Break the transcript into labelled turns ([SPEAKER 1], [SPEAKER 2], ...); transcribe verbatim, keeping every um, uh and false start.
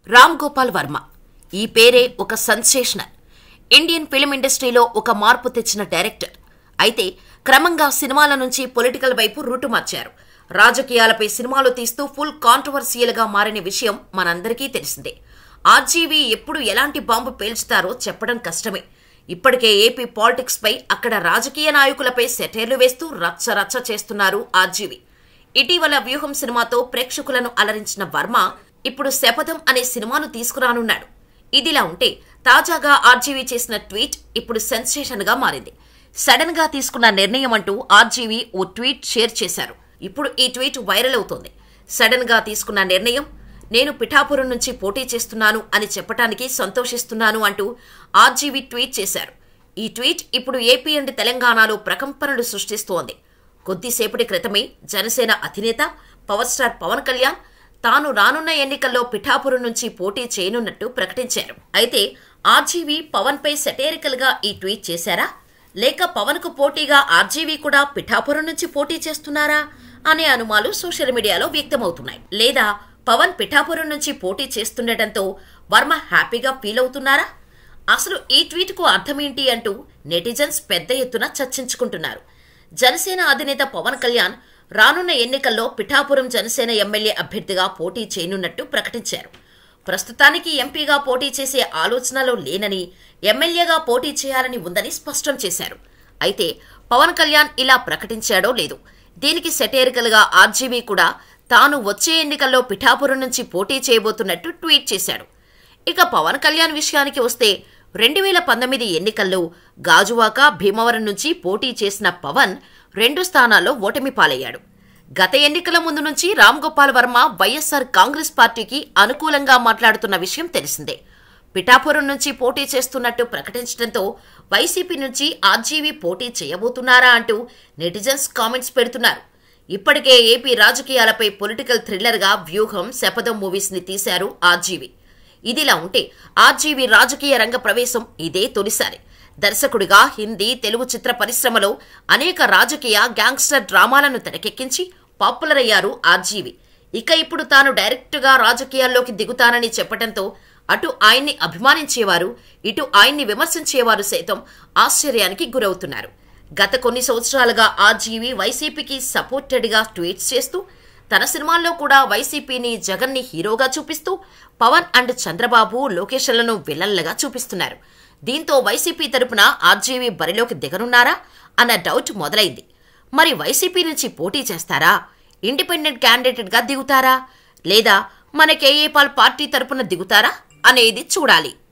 [SPEAKER 1] రామ్ గోపాల్ వర్మ ఈ పేరే ఒక సెన్సేషనల్. ఇండియన్ ఫిల్మ్ ఇండస్ట్రీలో ఒక మార్పు తెచ్చిన డైరెక్టర్. అయితే క్రమంగా సినిమాల నుంచి పొలిటికల్ వైపు రూటు మార్చారు. రాజకీయాలపై సినిమాలు తీస్తూ ఫుల్ కాంట్రవర్సియల్గా మారిన విషయం మనందరికీ తెలిసిందే. ఆర్జీవీ ఎప్పుడు ఎలాంటి బాంబు పేల్చుతారో చెప్పడం కష్టమే. ఇప్పటికే ఏపీ పాలిటిక్స్ పై అక్కడ రాజకీయ నాయకులపై సెటైర్లు వేస్తూ రచ్చ రచ్చ చేస్తున్నారు ఆర్జీవీ. ఇటీవల వ్యూహం సినిమాతో ప్రేక్షకులను అలరించిన వర్మ ఇప్పుడు శపథం అనే సినిమాను తీసుకురానున్నాడు. ఇదిలా ఉంటే తాజాగా ఆర్జీవీ చేసిన ట్వీట్ ఇప్పుడు సెన్సేషన్ గా మారింది. సడన్ గా తీసుకున్న నిర్ణయం అంటూ ఆర్జీవీ ఓ ట్వీట్ షేర్ చేశారు. ఇప్పుడు ఈ ట్వీట్ వైరల్ అవుతోంది. సడన్ గా తీసుకున్న నిర్ణయం, నేను పిఠాపురం నుంచి పోటీ చేస్తున్నాను అని చెప్పడానికి సంతోషిస్తున్నాను అంటూ ఆర్జీవీ ట్వీట్ చేశారు. ఈ ట్వీట్ ఇప్పుడు ఏపీ అండ్ తెలంగాణలో ప్రకంపనలు సృష్టిస్తోంది. కొద్దిసేపటి క్రితమే జనసేన అధినేత పవర్ స్టార్ పవన్ కళ్యాణ్ తాను రానున్న ఎన్నికల్లో పిఠాపురం నుంచి పోటీ చేయనున్నట్టు ప్రకటించారు. అయితే ఆర్జీవీ పవన్ పై సెటైరికల్ గా ఈ ట్వీట్ చేశారా, లేక పవన్ కు పోటీగా ఆర్జీవీ కూడా పిఠాపురం నుంచి పోటీ చేస్తున్నారా అనే అనుమానాలు సోషల్ మీడియాలో వ్యక్తమవుతున్నాయి. లేదా పవన్ పిఠాపురం నుంచి పోటీ చేస్తుండటంతో వర్మ హ్యాపీగా ఫీల్ అవుతున్నారా? అసలు ఈ ట్వీట్ కు అర్థమేంటి అంటూ నెటిజన్స్ పెద్ద ఎత్తున చర్చించుకుంటున్నారు. జనసేన అధినేత పవన్ కళ్యాణ్ రానున్న ఎన్నికల్లో పిఠాపురం జనసేన ఎమ్మెల్యే అభ్యర్థిగా పోటీ చేయనున్నట్టు ప్రకటించారు. ప్రస్తుతానికి ఎంపీగా పోటీ చేసే ఆలోచనలో లేనని, ఎమ్మెల్యేగా పోటీ చేయాలని ఉందని స్పష్టం చేశారు. అయితే పవన్ కళ్యాణ్ ఇలా ప్రకటించాడో లేదు, దీనికి సెటైరికల్ గా ఆర్జీవీ కూడా తాను వచ్చే ఎన్నికల్లో పిఠాపురం నుంచి పోటీ చేయబోతున్నట్టు ట్వీట్ చేశాడు. ఇక పవన్ కళ్యాణ్ విషయానికి వస్తే రెండు వేల పంతొమ్మిది ఎన్నికల్లో గాజువాక, భీమవరం నుంచి పోటీ చేసిన పవన్ రెండు స్థానాల్లో ఓటమి పాలయ్యాడు. గత ఎన్నికల ముందు నుంచి రామ్ గోపాల్ వర్మ వైఎస్ఆర్ కాంగ్రెస్ పార్టీకి అనుకూలంగా మాట్లాడుతున్న విషయం తెలిసిందే. పిఠాపురం నుంచి పోటీ చేస్తున్నట్టు ప్రకటించడంతో వైసీపీ నుంచి ఆర్జీవీ పోటీ చేయబోతున్నారా అంటూ నెటిజన్స్ కామెంట్స్ పెడుతున్నారు. ఇప్పటికే ఏపీ రాజకీయాలపై పొలిటికల్ థ్రిల్లర్ గా వ్యూహం, శపథం మూవీస్ ని తీశారు ఆర్జీవీ. ఇదిలా ఉంటే ఆర్జీవీ రాజకీయ రంగ ప్రవేశం ఇదే తొలిసారి. దర్శకుడిగా హిందీ, తెలుగు చిత్ర పరిశ్రమలో అనేక రాజకీయ గ్యాంగ్స్టర్ డ్రామాలను తెరకెక్కించి పాపులర్ అయ్యారు ఆర్జీవీ. ఇక ఇప్పుడు తాను డైరెక్ట్గా రాజకీయాల్లోకి దిగుతానని చెప్పడంతో అటు ఆయన్ని అభిమానించేవారు, ఇటు ఆయన్ని విమర్శించేవారు సైతం ఆశ్చర్యానికి గురవుతున్నారు. గత కొన్ని సంవత్సరాలుగా ఆర్జీవీ వైసీపీకి సపోర్టెడ్ గా ట్వీట్స్ చేస్తూ తన సినిమాల్లో కూడా వైసీపీని, జగన్ ని హీరోగా చూపిస్తూ పవన్ అండ్ చంద్రబాబు, లోకేష్లను విలన్లుగా చూపిస్తున్నారు. దీంతో వైసీపీ తరపున ఆర్జీవీ బరిలోకి దిగనున్నారా అన్న డౌట్ మొదలైంది. మరి వైసీపీ నుంచి పోటీ చేస్తారా, ఇండిపెండెంట్ క్యాండిడేట్ గా దిగుతారా, లేదా మన కేఏ పాల్ పార్టీ తరపున దిగుతారా అనేది చూడాలి.